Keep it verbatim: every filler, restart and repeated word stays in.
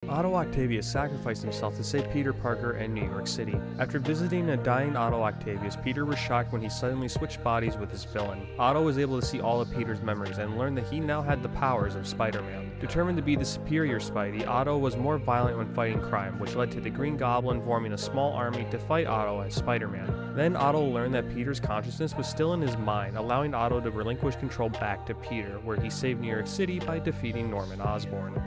Otto Octavius sacrificed himself to save Peter Parker and New York City. After visiting a dying Otto Octavius, Peter was shocked when he suddenly switched bodies with his villain. Otto was able to see all of Peter's memories and learned that he now had the powers of Spider-Man. Determined to be the superior Spidey, Otto was more violent when fighting crime, which led to the Green Goblin forming a small army to fight Otto as Spider-Man. Then Otto learned that Peter's consciousness was still in his mind, allowing Otto to relinquish control back to Peter, where he saved New York City by defeating Norman Osborn.